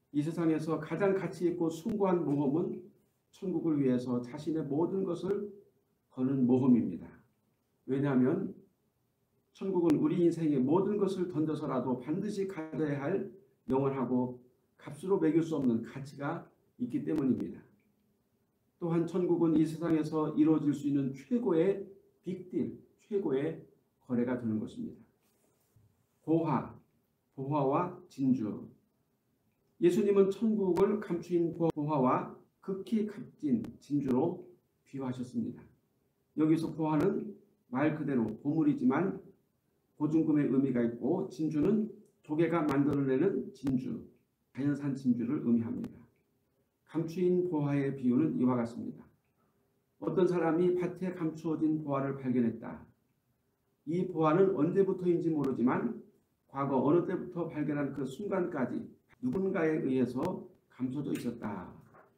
이 세상에서 가장 가치 있고 숭고한 모험은 천국을 위해서 자신의 모든 것을 거는 모험입니다. 왜냐하면 천국은 우리 인생의 모든 것을 던져서라도 반드시 가져야 할 영원하고 값으로 매길 수 없는 가치가 있기 때문입니다. 또한 천국은 이 세상에서 이루어질 수 있는 최고의 빅딜, 최고의 거래가 되는 것입니다. 보화와 진주. 예수님은 천국을 감추인 보화와 극히 값진 진주로 비유하셨습니다. 여기서 보화는 말 그대로 보물이지만 보증금의 의미가 있고, 진주는 조개가 만들어내는 진주, 자연산 진주를 의미합니다. 감추인 보화의 비유는 이와 같습니다. 어떤 사람이 밭에 감추어진 보화를 발견했다. 이 보화는 언제부터인지 모르지만 과거 어느 때부터 발견한 그 순간까지 누군가에 의해서 감춰져 있었다.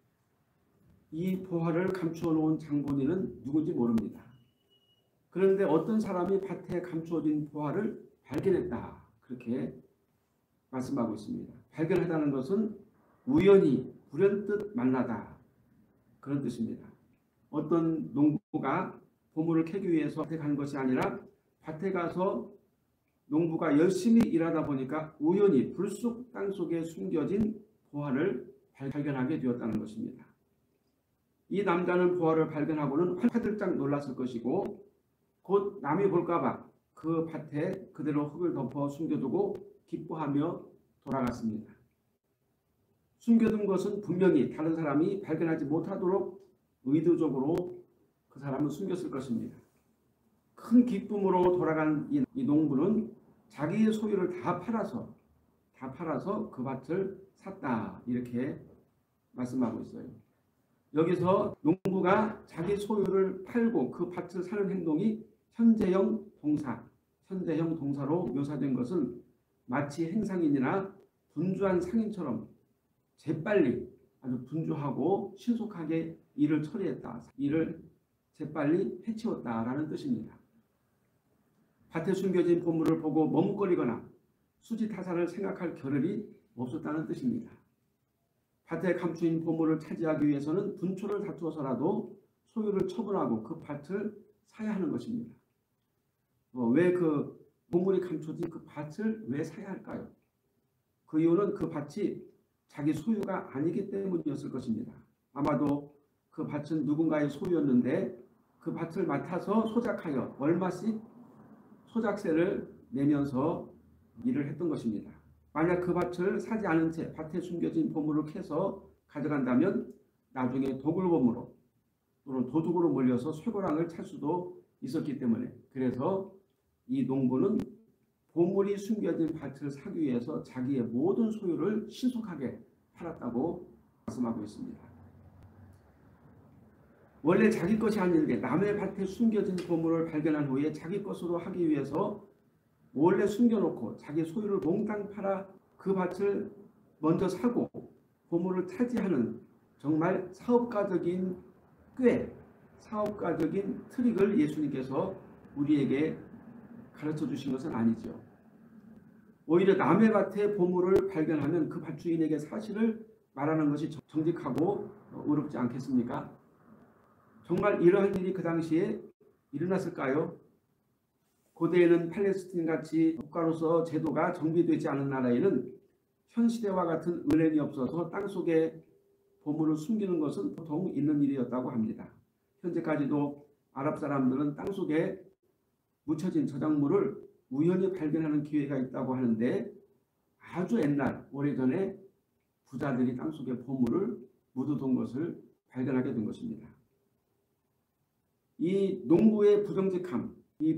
이 보화를 감추어 놓은 장본인은 누군지 모릅니다. 그런데 어떤 사람이 밭에 감추어진 보화를 발견했다. 그렇게 말씀하고 있습니다. 발견하다는 것은 우연히 불현듯 만나다, 그런 뜻입니다. 어떤 농부가 보물을 캐기 위해서 밭에 간 것이 아니라 밭에 가서 농부가 열심히 일하다 보니까 우연히 불쑥 땅속에 숨겨진 보화를 발견하게 되었다는 것입니다. 이 남자는 보화를 발견하고는 화들짝 놀랐을 것이고, 곧 남이 볼까봐 그 밭에 그대로 흙을 덮어 숨겨두고 기뻐하며 돌아갔습니다. 숨겨둔 것은 분명히 다른 사람이 발견하지 못하도록 의도적으로 그 사람은 숨겼을 것입니다. 큰 기쁨으로 돌아간 이 농부는 자기의 소유를 다 팔아서 그 밭을 샀다, 이렇게 말씀하고 있어요. 여기서 농부가 자기 소유를 팔고 그 밭을 사는 행동이 현재형 동사로 묘사된 것은 마치 행상인이나 분주한 상인처럼 재빨리, 아주 분주하고 신속하게 일을 처리했다, 일을 재빨리 해치웠다라는 뜻입니다. 밭에 숨겨진 보물을 보고 머뭇거리거나 수지타산을 생각할 겨를이 없었다는 뜻입니다. 밭에 감추인 보물을 차지하기 위해서는 분초를 다투어서라도 소유를 처분하고 그 밭을 사야 하는 것입니다. 왜 그 보물이 감춰진 그 밭을 왜 사야 할까요? 그 이유는 그 밭이 자기 소유가 아니기 때문이었을 것입니다. 아마도 그 밭은 누군가의 소유였는데 그 밭을 맡아서 소작하여 얼마씩 소작세를 내면서 일을 했던 것입니다. 만약 그 밭을 사지 않은 채 밭에 숨겨진 보물을 캐서 가져간다면 나중에 도굴범으로 또는 도둑으로 몰려서 쇠고랑을 찰 수도 있었기 때문에, 그래서 이 농부는 보물이 숨겨진 밭을 사기 위해서 자기의 모든 소유를 신속하게 팔았다고 말씀하고 있습니다. 원래 자기 것이 아닌데 남의 밭에 숨겨진 보물을 발견한 후에 자기 것으로 하기 위해서 몰래 숨겨놓고 자기 소유를 몽땅 팔아 그 밭을 먼저 사고 보물을 차지하는 정말 사업가적인 트릭을 예수님께서 우리에게 가르쳐 주신 것은 아니죠. 오히려 남의 밭에 보물을 발견하면 그 밭 주인에게 사실을 말하는 것이 정직하고 의롭지 않겠습니까? 정말 이러한 일이 그 당시에 일어났을까요? 고대에는 팔레스틴같이 국가로서 제도가 정비되지 않은 나라에는 현 시대와 같은 은행이 없어서 땅속에 보물을 숨기는 것은 보통 있는 일이었다고 합니다. 현재까지도 아랍 사람들은 땅속에 묻혀진 저작물을 우연히 발견하는 기회가 있다고 하는데, 아주 옛날 오래전에 부자들이 땅속에 보물을 묻어둔 것을 발견하게 된 것입니다. 이 농부의 부정직함은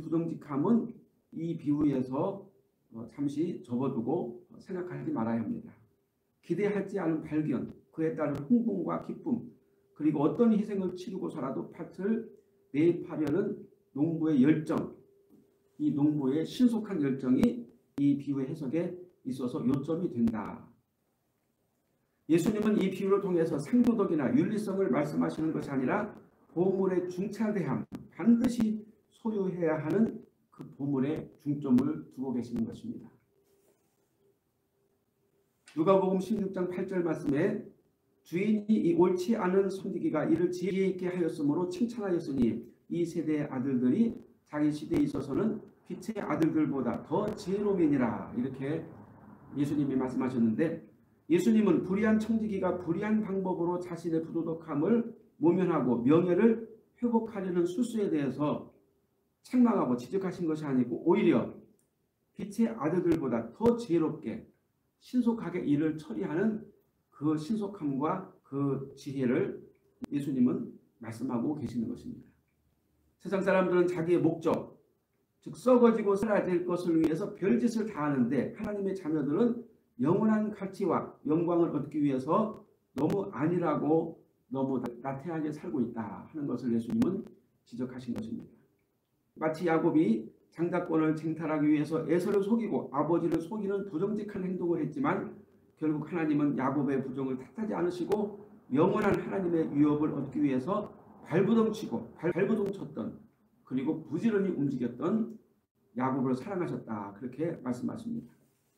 이 비유에서 잠시 접어두고 생각하지 말아야 합니다. 기대하지 않은 발견, 그에 따른 흥분과 기쁨, 그리고 어떤 희생을 치르고서라도 밭을 매입하려는 농부의 열정, 이 농부의 신속한 열정이 이 비유의 해석에 있어서 요점이 된다. 예수님은 이 비유를 통해서 상도덕이나 윤리성을 말씀하시는 것이 아니라 보물의 중차대함, 반드시 소유해야 하는 그 보물에 중점을 두고 계시는 것입니다. 누가복음 16장 8절 말씀에 주인이 이 옳지 않은 손디기가 이를 지혜 있게 하였으므로 칭찬하였으니 이 세대의 아들들이 자기 시대에 있어서는 빛의 아들들보다 더 지혜로움이니라. 이렇게 예수님이 말씀하셨는데, 예수님은 불의한 청지기가 불의한 방법으로 자신의 부도덕함을 모면하고 명예를 회복하려는 수수에 대해서 책망하고 지적하신 것이 아니고 오히려 빛의 아들들보다 더 지혜롭게 신속하게 일을 처리하는 그 신속함과 그 지혜를 예수님은 말씀하고 계시는 것입니다. 세상 사람들은 자기의 목적, 즉 썩어지고 사라질 것을 위해서 별짓을 다 하는데, 하나님의 자녀들은 영원한 가치와 영광을 얻기 위해서 너무 안일하고 너무 나태하게 살고 있다 하는 것을 예수님은 지적하신 것입니다. 마치 야곱이 장자권을 쟁탈하기 위해서 에서를 속이고 아버지를 속이는 부정직한 행동을 했지만, 결국 하나님은 야곱의 부정을 탓하지 않으시고 영원한 하나님의 유업을 얻기 위해서 발부둥치고 발부둥 쳤던, 그리고 부지런히 움직였던 야곱을 사랑하셨다, 그렇게 말씀하십니다.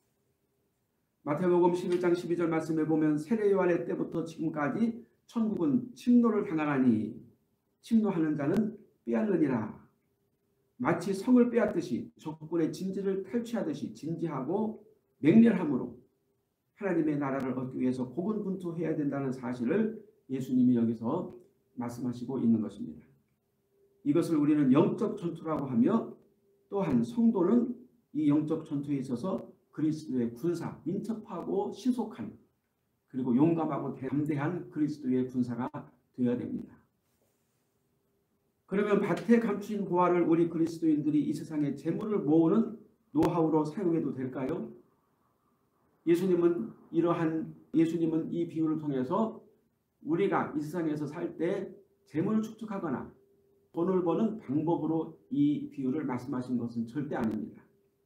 마태복음 11장 12절 말씀에 보면 세례 요한의 때부터 지금까지 천국은 침노를 당하나니 침노하는 자는 빼앗느니라. 마치 성을 빼앗듯이 적군의 진지를 탈취하듯이 진지하고 맹렬함으로 하나님의 나라를 얻기 위해서 고군분투해야 된다는 사실을 예수님이 여기서 말씀하시고 있는 것입니다. 이것을 우리는 영적 전투라고 하며, 또한 성도는 이 영적 전투에 있어서 그리스도의 군사, 민첩하고 신속한, 그리고 용감하고 담대한 그리스도의 군사가 되어야 됩니다. 그러면 밭에 감추인 보화를 우리 그리스도인들이 이 세상에 재물을 모으는 노하우로 사용해도 될까요? 예수님은 이 비유를 통해서 우리가 이 세상에서 살 때 재물을 축적하거나 돈을 버는 방법으로 이 비유를 말씀하신 것은 절대 아닙니다.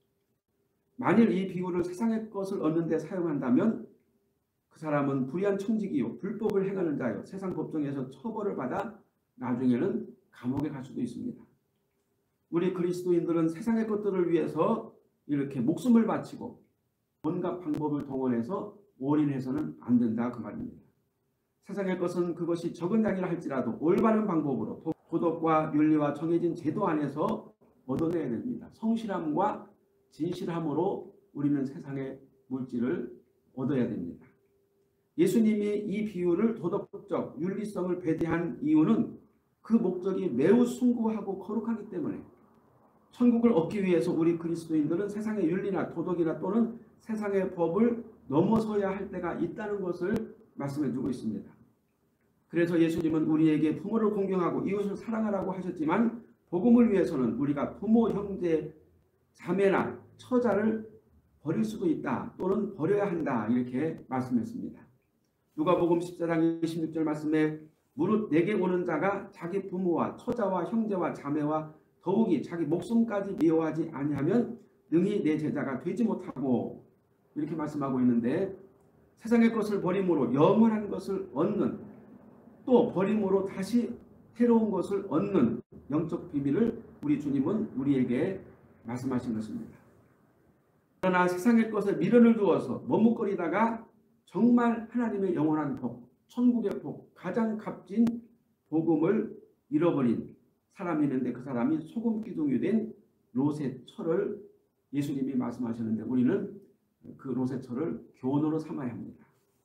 만일 이 비유를 세상의 것을 얻는 데 사용한다면 그 사람은 불의한 청지기요, 불법을 행하는 자요, 세상 법정에서 처벌을 받아 나중에는 감옥에 갈 수도 있습니다. 우리 그리스도인들은 세상의 것들을 위해서 이렇게 목숨을 바치고 온갖 방법을 동원해서 올인해서는 안 된다, 그 말입니다. 세상의 것은 그것이 적은 양이라 할지라도 올바른 방법으로 도덕과 윤리와 정해진 제도 안에서 얻어내야 됩니다. 성실함과 진실함으로 우리는 세상의 물질을 얻어야 됩니다. 예수님이 이 비유를 도덕적 윤리성을 배제한 이유는 그 목적이 매우 숭고하고 거룩하기 때문에, 천국을 얻기 위해서 우리 그리스도인들은 세상의 윤리나 도덕이나 또는 세상의 법을 넘어서야 할 때가 있다는 것을 말씀해 주고 있습니다. 그래서 예수님은 우리에게 부모를 공경하고 이웃을 사랑하라고 하셨지만, 복음을 위해서는 우리가 부모, 형제, 자매나 처자를 버릴 수도 있다, 또는 버려야 한다, 이렇게 말씀했습니다. 누가복음 14장 26절 말씀에 무릇 내게 오는 자가 자기 부모와 처자와 형제와 자매와 더욱이 자기 목숨까지 미워하지 아니하면 능히 내 제자가 되지 못하고, 이렇게 말씀하고 있는데, 세상의 것을 버림으로 영원한 것을 얻는, 또 버림으로 다시 새로운 것을 얻는 영적 비밀을 우리 주님은 우리에게 말씀하신 것입니다. 그러나 세상의 것에 미련을 두어서 머뭇거리다가 정말 하나님의 영원한 복, 천국의 복, 가장 값진 복음을 잃어버린 사람이 있는데, 그 사람이 소금 기둥이 된 롯의 철을 예수님이 말씀하셨는데, 우리는 그 롯의 철을 교훈으로 삼아야 합니다.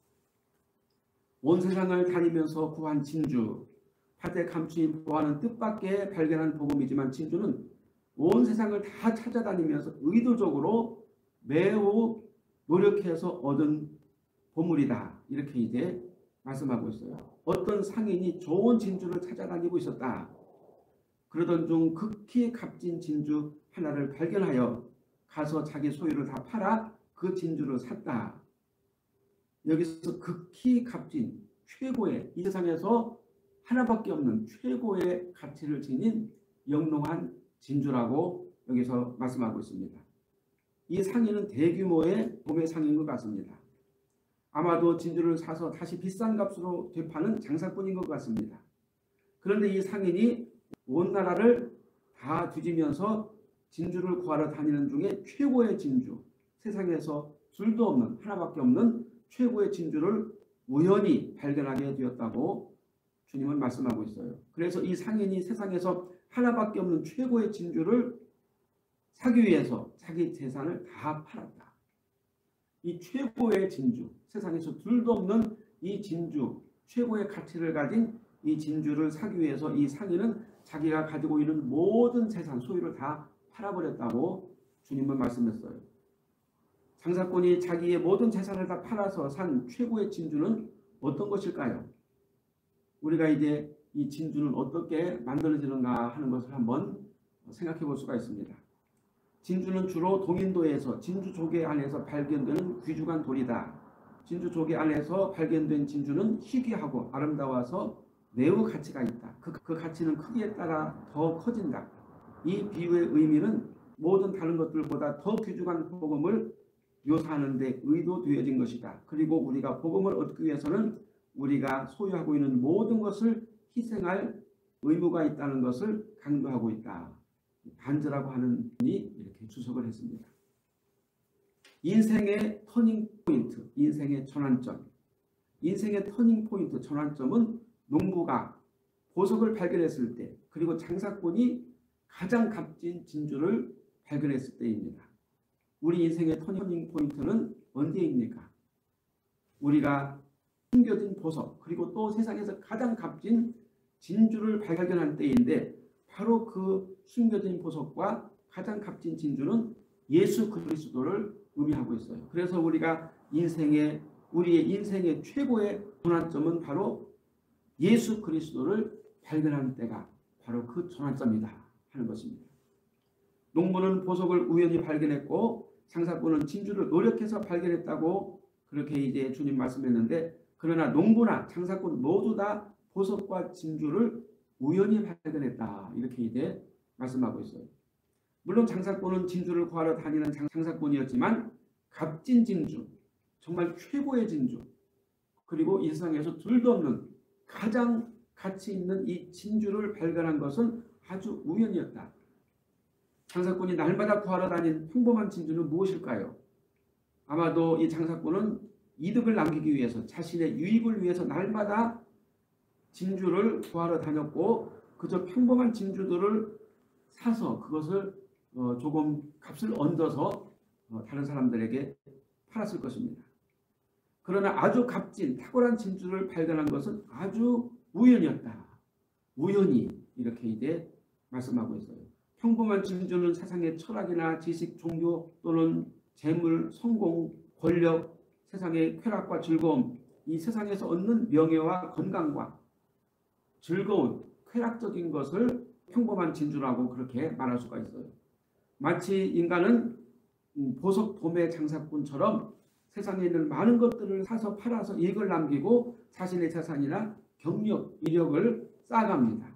온 세상을 다니면서 구한 진주, 밭에 감추인 보화는 뜻밖의 발견한 복음이지만, 진주는 온 세상을 다 찾아다니면서 의도적으로 매우 노력해서 얻은 보물이다, 이렇게 이제 말씀하고 있어요. 어떤 상인이 좋은 진주를 찾아다니고 있었다. 그러던 중 극히 값진 진주 하나를 발견하여 가서 자기 소유를 다 팔아 그 진주를 샀다. 여기서 극히 값진, 최고의, 이 세상에서 하나밖에 없는 최고의 가치를 지닌 영롱한 진주라고 여기서 말씀하고 있습니다. 이 상인은 대규모의 도매 상인 것 같습니다. 아마도 진주를 사서 다시 비싼 값으로 되파는 장사꾼인 것 같습니다. 그런데 이 상인이 온 나라를 다 뒤지면서 진주를 구하러 다니는 중에 최고의 진주, 세상에서 둘도 없는, 하나밖에 없는 최고의 진주를 우연히 발견하게 되었다고 주님은 말씀하고 있어요. 그래서 이 상인이 세상에서 하나밖에 없는 최고의 진주를 사기 위해서 자기 재산을 다 팔았다. 이 최고의 진주, 세상에서 둘도 없는 이 진주, 최고의 가치를 가진 이 진주를 사기 위해서 이 상인은 자기가 가지고 있는 모든 재산, 소유를 다 팔아버렸다고 주님은 말씀했어요. 장사꾼이 자기의 모든 재산을 다 팔아서 산 최고의 진주는 어떤 것일까요? 우리가 이제 이 진주는 어떻게 만들어지는가 하는 것을 한번 생각해 볼 수가 있습니다. 진주는 주로 동인도에서 진주조개 안에서 발견되는 귀중한 돌이다. 진주조개 안에서 발견된 진주는 희귀하고 아름다워서 매우 가치가 있다. 그 가치는 크기에 따라 더 커진다. 이 비유의 의미는 모든 다른 것들보다 더 귀중한 복음을 묘사하는 데 의도되어진 것이다. 그리고 우리가 복음을 얻기 위해서는 우리가 소유하고 있는 모든 것을 희생할 의무가 있다는 것을 강조하고 있다. 반즈라고 하는 분이 이렇게 주석을 했습니다. 인생의 터닝포인트, 인생의 전환점. 인생의 터닝포인트, 전환점은 농부가 보석을 발견했을 때, 그리고 장사꾼이 가장 값진 진주를 발견했을 때입니다. 우리 인생의 터닝포인트는 언제입니까? 우리가 숨겨진 보석, 그리고 또 세상에서 가장 값진 진주를 발견한 때인데, 바로 그 숨겨진 보석과 가장 값진 진주는 예수 그리스도를 의미하고 있어요. 그래서 우리가 우리의 인생의 최고의 전환점은 바로 예수 그리스도를 발견하는 때가 바로 그 전환점이다 하는 것입니다. 농부는 보석을 우연히 발견했고 장사꾼은 진주를 노력해서 발견했다고 그렇게 이제 주님 말씀했는데, 그러나 농부나 장사꾼 모두 다 보석과 진주를 우연히 발견했다 이렇게 이제 말씀하고 있어요. 물론 장사꾼은 진주를 구하러 다니는 장사꾼이었지만 값진 진주, 정말 최고의 진주, 그리고 이 세상에서 둘도 없는 가장 가치 있는 이 진주를 발견한 것은 아주 우연이었다. 장사꾼이 날마다 구하러 다닌 평범한 진주는 무엇일까요? 아마도 이 장사꾼은 이득을 남기기 위해서, 자신의 유익을 위해서 날마다 진주를 구하러 다녔고, 그저 평범한 진주들을 사서 그것을 조금 값을 얹어서 다른 사람들에게 팔았을 것입니다. 그러나 아주 값진 탁월한 진주를 발견한 것은 아주 우연이었다. 우연히 이렇게 이제 말씀하고 있어요. 평범한 진주는 세상의 철학이나 지식, 종교 또는 재물, 성공, 권력, 세상의 쾌락과 즐거움, 이 세상에서 얻는 명예와 건강과 즐거운 쾌락적인 것을 평범한 진주라고 그렇게 말할 수가 있어요. 마치 인간은 보석 도매 장사꾼처럼 세상에 있는 많은 것들을 사서 팔아서 이익을 남기고 자신의 재산이나 경력, 이력을 쌓아갑니다.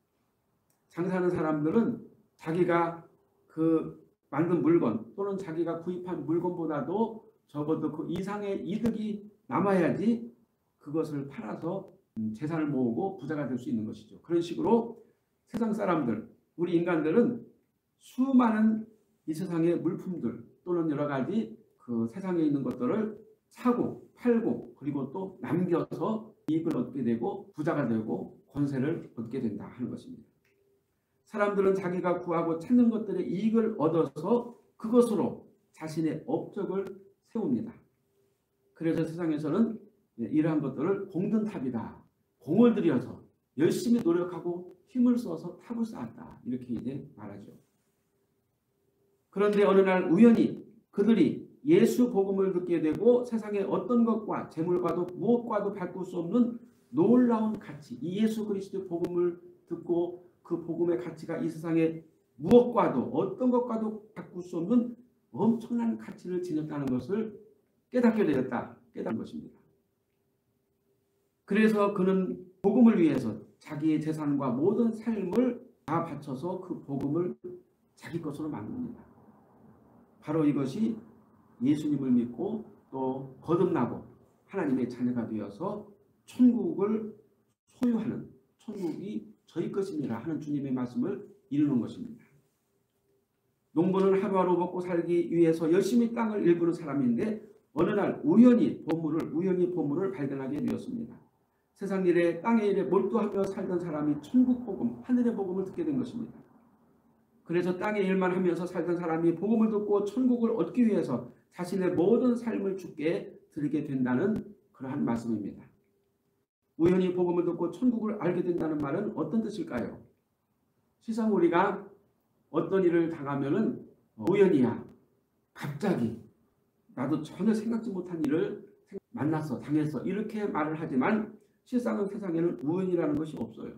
장사하는 사람들은 자기가 그 만든 물건 또는 자기가 구입한 물건보다도 적어도 그 이상의 이득이 남아야지 그것을 팔아서 재산을 모으고 부자가 될 수 있는 것이죠. 그런 식으로 세상 사람들, 우리 인간들은 수많은 이 세상의 물품들 또는 여러 가지 그 세상에 있는 것들을 사고 팔고 그리고 또 남겨서 이익을 얻게 되고 부자가 되고 권세를 얻게 된다 하는 것입니다. 사람들은 자기가 구하고 찾는 것들의 이익을 얻어서 그것으로 자신의 업적을 세웁니다. 그래서 세상에서는 이러한 것들을 공든탑이다. 공을 들여서 열심히 노력하고 힘을 써서 탑을 쌓았다. 이렇게 이제 말하죠. 그런데 어느 날 우연히 그들이 예수 복음을 듣게 되고 세상의 어떤 것과 재물과도 무엇과도 바꿀 수 없는 놀라운 가치, 이 예수 그리스도의 복음을 듣고 그 복음의 가치가 이 세상에 무엇과도 어떤 것과도 바꿀 수 없는 엄청난 가치를 지녔다는 것을 깨닫게 되었다. 깨닫는 것입니다. 그래서 그는 복음을 위해서 자기의 재산과 모든 삶을 다 바쳐서 그 복음을 자기 것으로 만듭니다. 바로 이것이 예수님을 믿고 또 거듭나고 하나님의 자녀가 되어서 천국을 소유하는, 천국이 저희 것이니라 하는 주님의 말씀을 이루는 것입니다. 농부는 하루하루 먹고 살기 위해서 열심히 땅을 일구는 사람인데 어느 날 우연히 보물을 발견하게 되었습니다. 세상 일에 땅의 일에 몰두하며 살던 사람이 천국 복음, 하늘의 복음을 듣게 된 것입니다. 그래서 땅의 일만 하면서 살던 사람이 복음을 듣고 천국을 얻기 위해서 자신의 모든 삶을 주께 드리게 된다는 그러한 말씀입니다. 우연히 복음을 듣고 천국을 알게 된다는 말은 어떤 뜻일까요? 시상 우리가 어떤 일을 당하면은 우연이야, 갑자기 나도 전혀 생각지 못한 일을 만났어, 당했어 이렇게 말을 하지만 실상은 세상에는 우연이라는 것이 없어요.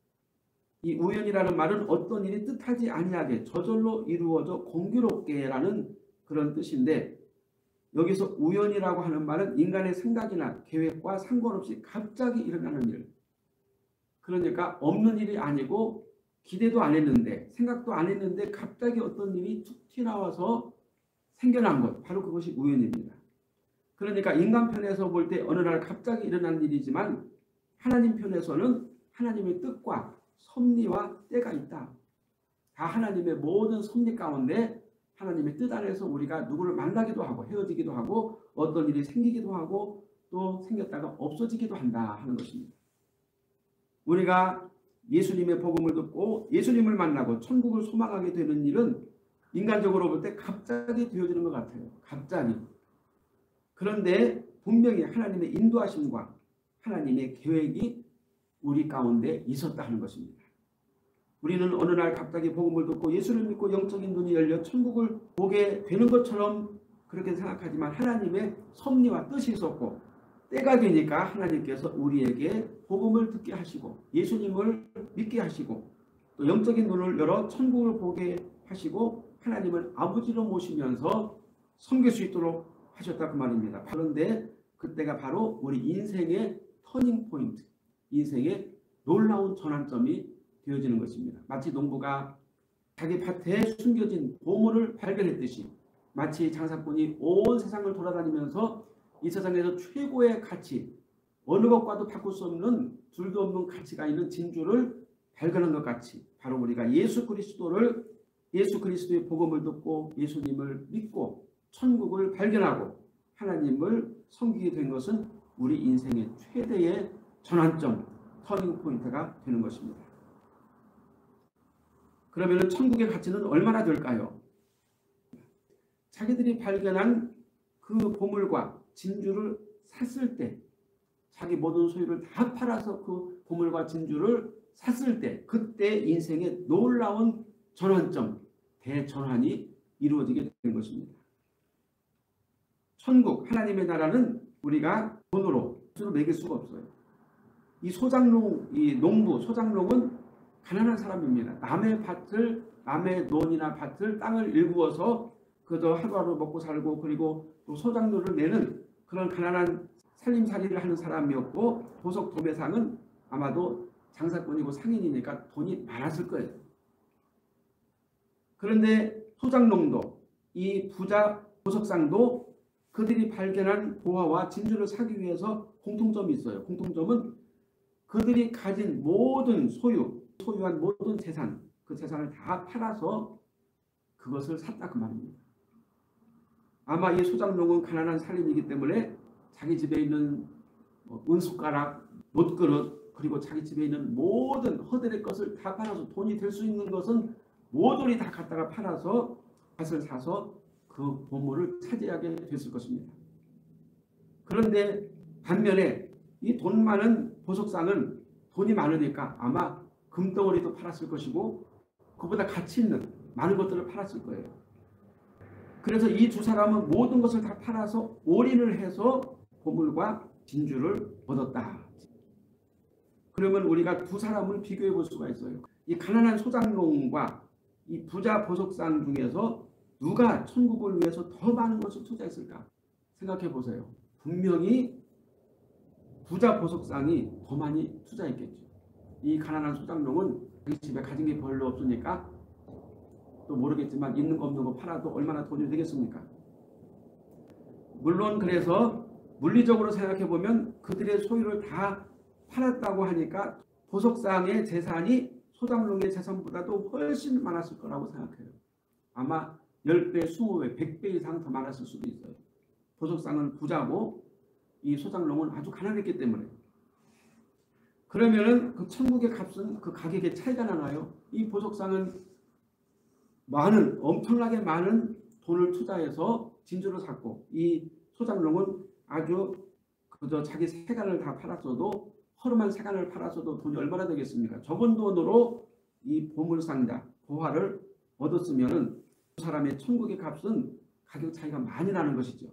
이 우연이라는 말은 어떤 일이 뜻하지 아니하게 저절로 이루어져 공교롭게라는 그런 뜻인데, 여기서 우연이라고 하는 말은 인간의 생각이나 계획과 상관없이 갑자기 일어나는 일, 그러니까 없는 일이 아니고 기대도 안 했는데 생각도 안 했는데 갑자기 어떤 일이 툭 튀어나와서 생겨난 것, 바로 그것이 우연입니다. 그러니까 인간 편에서 볼 때 어느 날 갑자기 일어난 일이지만 하나님 편에서는 하나님의 뜻과 섭리와 때가 있다. 다 하나님의 모든 섭리 가운데 하나님의 뜻 안에서 우리가 누구를 만나기도 하고 헤어지기도 하고 어떤 일이 생기기도 하고 또 생겼다가 없어지기도 한다 하는 것입니다. 우리가 예수님의 복음을 듣고 예수님을 만나고 천국을 소망하게 되는 일은 인간적으로 볼 때 갑자기 되어지는 것 같아요. 갑자기. 그런데 분명히 하나님의 인도하심과 하나님의 계획이 우리 가운데 있었다 하는 것입니다. 우리는 어느 날 갑자기 복음을 듣고 예수를 믿고 영적인 눈이 열려 천국을 보게 되는 것처럼 그렇게 생각하지만 하나님의 섭리와 뜻이 있었고 때가 되니까 하나님께서 우리에게 복음을 듣게 하시고 예수님을 믿게 하시고 또 영적인 눈을 열어 천국을 보게 하시고 하나님을 아버지로 모시면서 섬길 수 있도록 하셨다 그 말입니다. 그런데 그때가 바로 우리 인생의 터닝 포인트, 인생의 놀라운 전환점이 되어지는 것입니다. 마치 농부가 자기 밭에 숨겨진 보물을 발견했듯이 마치 장사꾼이 온 세상을 돌아다니면서 이 세상에서 최고의 가치, 어느 것과도 바꿀 수 없는 둘도 없는 가치가 있는 진주를 발견한 것 같이 바로 우리가 예수 그리스도의 복음을 듣고 예수님을 믿고 천국을 발견하고 하나님을 섬기게 된 것은 우리 인생의 최대의 전환점, 터닝 포인트가 되는 것입니다. 그러면 천국의 가치는 얼마나 될까요? 자기들이 발견한 그 보물과 진주를 샀을 때, 자기 모든 소유를 다 팔아서 그 보물과 진주를 샀을 때, 그때 인생의 놀라운 전환점, 대전환이 이루어지게 된 것입니다. 천국, 하나님의 나라는 우리가 돈으로 매길 수가 없어요. 이 소장농, 이 농부, 소장농은 가난한 사람입니다. 남의 밭을, 남의 논이나 밭을, 땅을 일구어서 그저 하루하루 먹고 살고 그리고 또 소장료를 내는 그런 가난한 살림살이를 하는 사람이었고 보석 도매상은 아마도 장사꾼이고 상인이니까 돈이 많았을 거예요. 그런데 소장농도 이 부자 보석상도 그들이 발견한 보화와 진주를 사기 위해서 공통점이 있어요. 공통점은 그들이 가진 모든 소유한 모든 재산, 그 재산을 다 팔아서 그것을 샀다 그 말입니다. 아마 이 소장농은 가난한 살인이기 때문에 자기 집에 있는 은숟가락, 못그릇 그리고 자기 집에 있는 모든 허들의 것을 다 팔아서 돈이 될 수 있는 것은 모조리 다 갖다가 팔아서 밭을 사서 그 보물을 차지하게 됐을 것입니다. 그런데 반면에 이 돈 많은 보석상은 돈이 많으니까 아마 금덩어리도 팔았을 것이고 그보다 가치 있는 많은 것들을 팔았을 거예요. 그래서 이 두 사람은 모든 것을 다 팔아서 올인을 해서 보물과 진주를 얻었다. 그러면 우리가 두 사람을 비교해 볼 수가 있어요. 이 가난한 소장농과 이 부자 보석상 중에서 누가 천국을 위해서 더 많은 것을 투자했을까? 생각해 보세요. 분명히 부자 보석상이 더 많이 투자했겠죠. 이 가난한 소장농은 자기 집에 가진 게 별로 없으니까 또 모르겠지만 있는 거 없는 거 팔아도 얼마나 돈이 되겠습니까? 물론 그래서 물리적으로 생각해 보면 그들의 소유를 다 팔았다고 하니까 보석상의 재산이 소장농의 재산보다도 훨씬 많았을 거라고 생각해요. 아마 10배, 20배, 100배 이상 더 많았을 수도 있어요. 보석상은 부자고 이 소장농은 아주 가난했기 때문에. 그러면은 그 천국의 값은 그 가격에 차이가 나나요? 이 보석상은 엄청나게 많은 돈을 투자해서 진주를 샀고, 이 소장농은 아주 그저 자기 세간을 다 팔았어도, 허름한 세간을 팔았어도 돈이 얼마나 되겠습니까? 적은 돈으로 이 보물상자 보화를 얻었으면은 그 사람의 천국의 값은 가격 차이가 많이 나는 것이죠.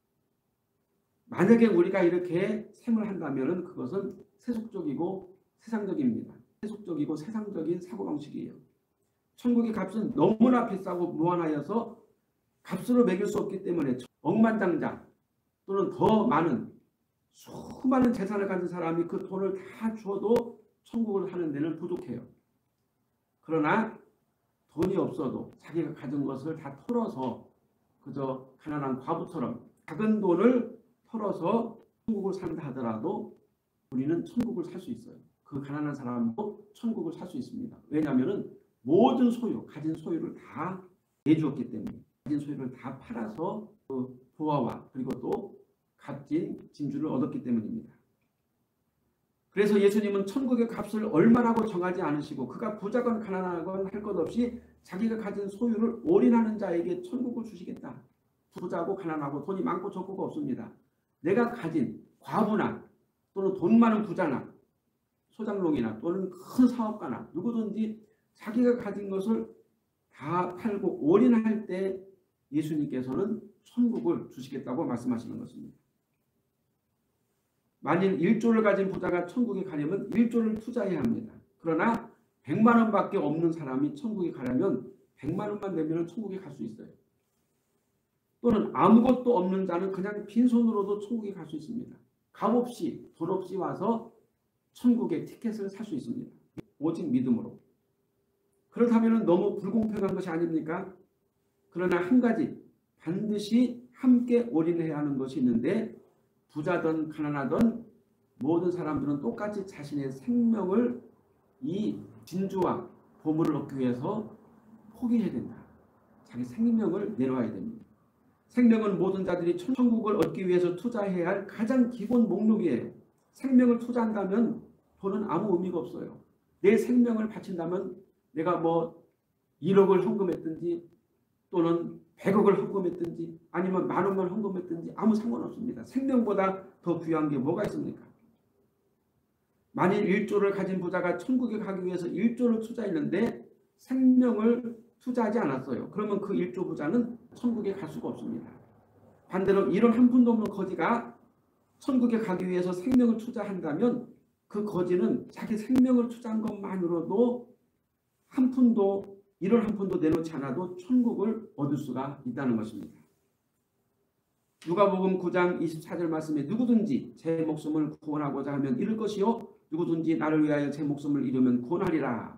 만약에 우리가 이렇게 셈을 한다면은 그것은 세속적이고 세상적입니다. 세속적이고 세상적인 사고방식이에요. 천국의 값은 너무나 비싸고 무한하여서 값으로 매길 수 없기 때문에 억만장자 또는 더 많은 수많은 재산을 가진 사람이 그 돈을 다 주어도 천국을 사는 데는 부족해요. 그러나 돈이 없어도 자기가 가진 것을 다 털어서 그저 가난한 과부처럼 작은 돈을 털어서 천국을 산다 하더라도 우리는 천국을 살 수 있어요. 그 가난한 사람도 천국을 살 수 있습니다. 왜냐하면 모든 소유, 가진 소유를 다 내주었기 때문에, 가진 소유를 다 팔아서 그 보화와 그리고 또 값진 진주를 얻었기 때문입니다. 그래서 예수님은 천국의 값을 얼마라고 정하지 않으시고 그가 부자건 가난하건 할 것 없이 자기가 가진 소유를 올인하는 자에게 천국을 주시겠다. 부자고 가난하고 돈이 많고 적고가 없습니다. 내가 가진 과부나 또는 돈 많은 부자나 소장농이나 또는 큰 사업가나 누구든지 자기가 가진 것을 다 팔고 올인할 때 예수님께서는 천국을 주시겠다고 말씀하시는 것입니다. 만일 1조를 가진 부자가 천국에 가려면 1조를 투자해야 합니다. 그러나 100만 원밖에 없는 사람이 천국에 가려면 100만 원만 내면 천국에 갈 수 있어요. 또는 아무것도 없는 자는 그냥 빈손으로도 천국에 갈 수 있습니다. 값 없이 돈 없이 와서 천국의 티켓을 살 수 있습니다. 오직 믿음으로. 그렇다면 너무 불공평한 것이 아닙니까? 그러나 한 가지 반드시 함께 올인해야 하는 것이 있는데 부자든 가난하든 모든 사람들은 똑같이 자신의 생명을 이 진주와 보물을 얻기 위해서 포기해야 된다. 자기 생명을 내놓아야 됩니다. 생명은 모든 자들이 천국을 얻기 위해서 투자해야 할 가장 기본 목록이에요. 생명을 투자한다면 돈은 아무 의미가 없어요. 내 생명을 바친다면 내가 1억을 헌금했든지 또는 100억을 헌금했든지 아니면 10,000원만 헌금했든지 아무 상관없습니다. 생명보다 더 귀한 게 뭐가 있습니까? 만일 1조를 가진 부자가 천국에 가기 위해서 1조를 투자했는데 생명을 투자하지 않았어요. 그러면 그 1조 부자는 천국에 갈 수가 없습니다. 반대로 이런 한 푼도 없는 거지가 천국에 가기 위해서 생명을 투자한다면 그 거지는 자기 생명을 투자한 것만으로도 이런 한 푼도 내놓지 않아도 천국을 얻을 수가 있다는 것입니다. 누가복음 9장 24절 말씀에 누구든지 제 목숨을 구원하고자 하면 잃을 것이요 누구든지 나를 위하여 제 목숨을 잃으면 구원하리라.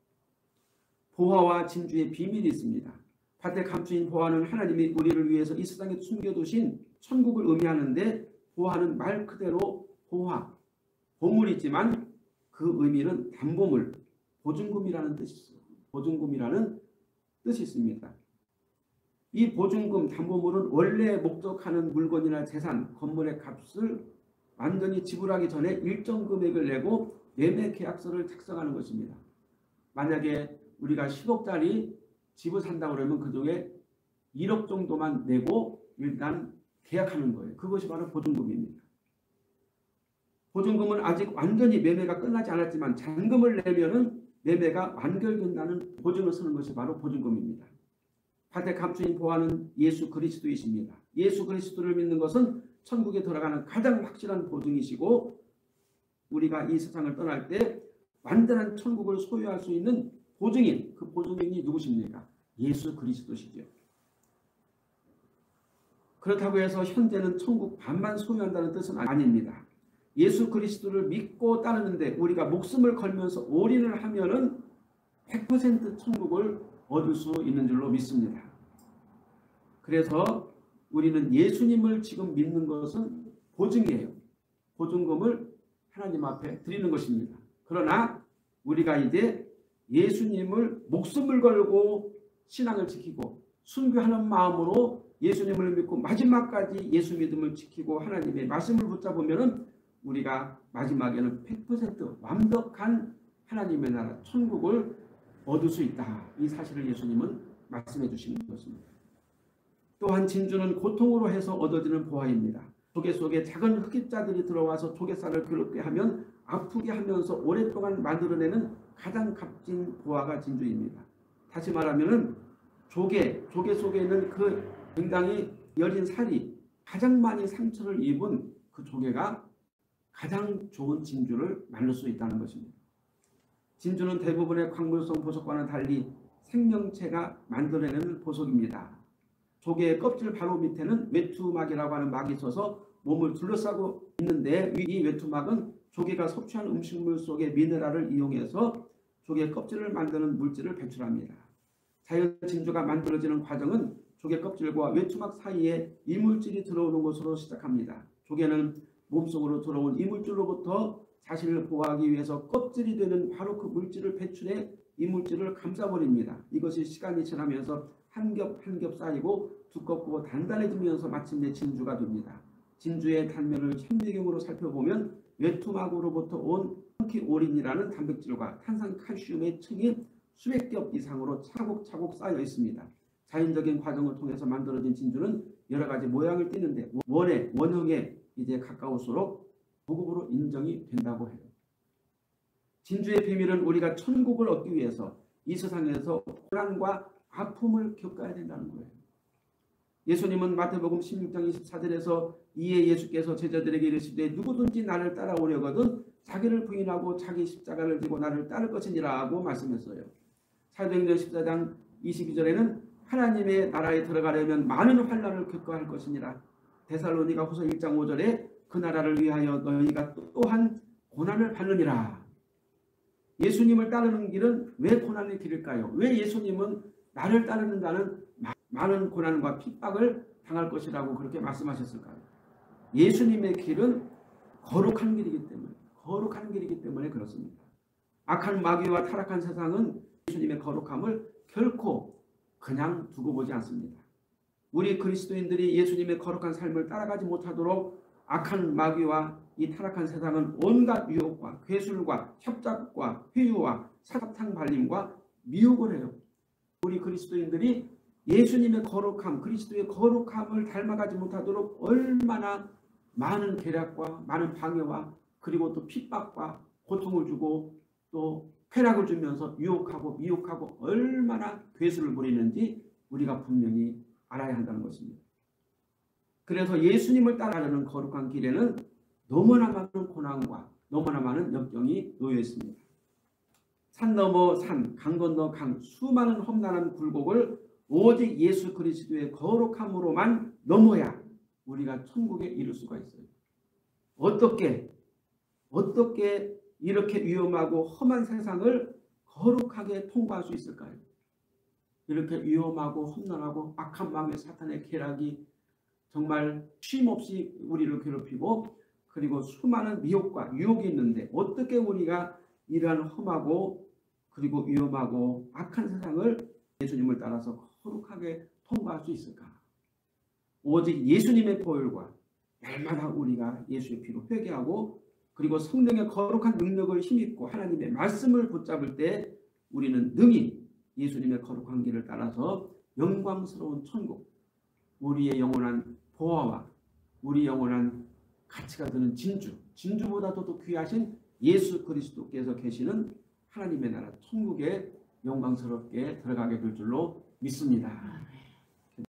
보화와 진주의 비밀이 있습니다. 밭에 감추인 보화는 하나님이 우리를 위해서 이 세상에 숨겨두신 천국을 의미하는데 보화는 말 그대로 보화, 보물이지만 그 의미는 담보물, 보증금이라는 뜻이 있어요. 보증금이라는 뜻이 있습니다. 이 보증금, 담보물은 원래 목적하는 물건이나 재산, 건물의 값을 완전히 지불하기 전에 일정 금액을 내고 매매 계약서를 작성하는 것입니다. 만약에 우리가 10억짜리 집을 산다고 그러면 그중에 1억 정도만 내고 일단 계약하는 거예요. 그것이 바로 보증금입니다. 보증금은 아직 완전히 매매가 끝나지 않았지만 잔금을 내면은 매매가 완결된다는 보증을 쓰는 것이 바로 보증금입니다. 밭에 감추인 보화는 예수 그리스도이십니다. 예수 그리스도를 믿는 것은 천국에 들어가는 가장 확실한 보증이시고 우리가 이 세상을 떠날 때 완전한 천국을 소유할 수 있는 보증인, 그 보증인이 누구십니까? 예수 그리스도시죠. 그렇다고 해서 현재는 천국 반만 소유한다는 뜻은 아닙니다. 예수 그리스도를 믿고 따르는데 우리가 목숨을 걸면서 올인을 하면은 100% 천국을 얻을 수 있는 줄로 믿습니다. 그래서 우리는 예수님을 지금 믿는 것은 보증이에요. 보증금을 하나님 앞에 드리는 것입니다. 그러나 우리가 이제 예수님을 목숨을 걸고 신앙을 지키고 순교하는 마음으로 예수님을 믿고 마지막까지 예수 믿음을 지키고 하나님의 말씀을 붙잡으면 우리가 마지막에는 100% 완벽한 하나님의 나라 천국을 얻을 수 있다. 이 사실을 예수님은 말씀해 주시는 것입니다. 또한 진주는 고통으로 해서 얻어지는 보화입니다. 조개 속에 작은 흑입자들이 들어와서 조개살을 괴롭게 하면 아프게 하면서 오랫동안 만들어내는 가장 값진 보화가 진주입니다. 다시 말하면 조개 속에 있는 그 굉장히 여린 살이 가장 많이 상처를 입은 그 조개가 가장 좋은 진주를 만들 수 있다는 것입니다. 진주는 대부분의 광물성 보석과는 달리 생명체가 만들어내는 보석입니다. 조개의 껍질 바로 밑에는 외투막이라고 하는 막이 있어서 몸을 둘러싸고 있는데 이 외투막은 조개가 섭취한 음식물 속의 미네랄을 이용해서 조개 껍질을 만드는 물질을 배출합니다. 자연 진주가 만들어지는 과정은 조개 껍질과 외투막 사이에 이물질이 들어오는 것으로 시작합니다. 조개는 몸속으로 들어온 이물질로부터 자신을 보호하기 위해서 껍질이 되는 바로 그 물질을 배출해 이물질을 감싸버립니다. 이것이 시간이 지나면서 한 겹 한 겹 쌓이고 두껍고 단단해지면서 마침내 진주가 됩니다. 진주의 단면을 현미경으로 살펴보면 외투막으로부터 온 펑키오린이라는 단백질과 탄산칼슘의 층이 수백 겹 이상으로 차곡차곡 쌓여 있습니다. 자연적인 과정을 통해서 만들어진 진주는 여러 가지 모양을 띠는데 원형에 이제 가까울수록 고급으로 인정이 된다고 해요. 진주의 비밀은 우리가 천국을 얻기 위해서 이 세상에서 고난과 아픔을 겪어야 된다는 거예요. 예수님은 마태복음 16장 24절에서 이에 예수께서 제자들에게 이르시되 누구든지 나를 따라오려거든 자기를 부인하고 자기 십자가를 지고 나를 따를 것이니라 하고 말씀했어요. 사도행전 14장 22절에는 하나님의 나라에 들어가려면 많은 환난을 겪어야 할 것이니라. 데살로니가 후서 1장 5절에 그 나라를 위하여 너희가 또한 고난을 받느니라. 예수님을 따르는 길은 왜 고난의 길일까요? 왜 예수님은 나를 따르는 자는 많은 고난과 핍박을 당할 것이라고 그렇게 말씀하셨을까요? 예수님의 길은 거룩한 길이기 때문에 그렇습니다. 악한 마귀와 타락한 세상은 예수님의 거룩함을 결코 그냥 두고 보지 않습니다. 우리 그리스도인들이 예수님의 거룩한 삶을 따라가지 못하도록 악한 마귀와 이 타락한 세상은 온갖 유혹과 괴술과 협잡과 회유와 사탕 발림과 미혹을 해요. 우리 그리스도인들이 예수님의 거룩함, 그리스도의 거룩함을 닮아가지 못하도록 얼마나 많은 계략과 많은 방해와 그리고 또 핍박과 고통을 주고 또 쾌락을 주면서 유혹하고 미혹하고 얼마나 괴수를 부리는지 우리가 분명히 알아야 한다는 것입니다. 그래서 예수님을 따라가는 거룩한 길에는 너무나 많은 고난과 너무나 많은 역경이 놓여 있습니다. 산 넘어 산, 강 건너 강, 수많은 험난한 굴곡을 오직 예수 그리스도의 거룩함으로만 넘어야 우리가 천국에 이를 수가 있어요. 어떻게 이렇게 위험하고 험한 세상을 거룩하게 통과할 수 있을까요? 이렇게 위험하고 험난하고 악한 마음의 사탄의 계략이 정말 쉼없이 우리를 괴롭히고 그리고 수많은 미혹과 유혹이 있는데 어떻게 우리가 이러한 험하고 그리고 위험하고 악한 세상을 예수님을 따라서 거룩하게 통과할 수 있을까? 오직 예수님의 보혈과 날마다 우리가 예수의 피로 회개하고 그리고 성령의 거룩한 능력을 힘입고 하나님의 말씀을 붙잡을 때 우리는 능히 예수님의 거룩한 길을 따라서 영광스러운 천국, 우리의 영원한 보화와 우리 영원한 가치가 되는 진주보다도 더 귀하신 예수 그리스도께서 계시는 하나님의 나라 천국에 영광스럽게 들어가게 될 줄로 믿습니다.